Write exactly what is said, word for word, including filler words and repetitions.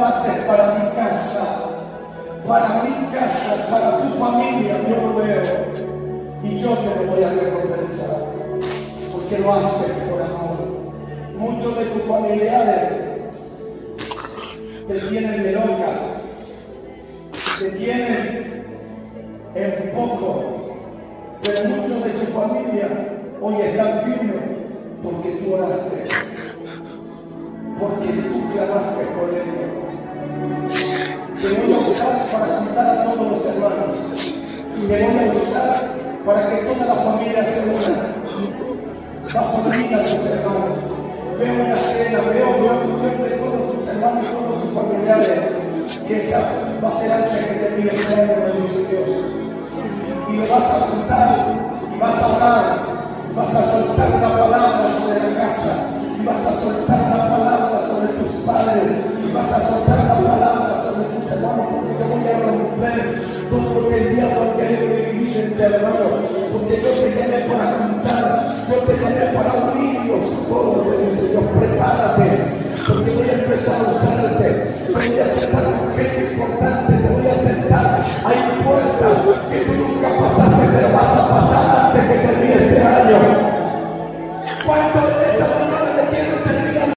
haces para mi casa, para mi casa, para tu familia, yo lo veo y yo te lo voy a recompensar, porque lo haces por amor. Muchos de tus familiares te tienen de loca, te tienen en poco, pero muchos de tu familia hoy están firmes porque tú oraste, porque tú clamaste por ellos. Te voy a usar para juntar a todos los hermanos, te voy a usar para que toda la familia se una. Vas a unir a tus hermanos. Veo una cena, veo, veo, veo de todos tus hermanos, todos tus familiares, que esa va a ser ancha que te pide el reino, dice Dios. Y lo vas a juntar, y vas a orar, vas a soltar la palabra sobre la casa, y vas a soltar la palabra sobre tus padres, y vas a soltar la palabra sobre tus hermanos, porque te voy a romper todo lo que el diablo ha querido dividir entre hermanos, porque yo te llamé para juntar, yo te llamé para unirlos todos, te dice Dios. Prepárate, porque voy a empezar a usarte, te voy a sentar con gente importante, te voy a sentar, hay puertas que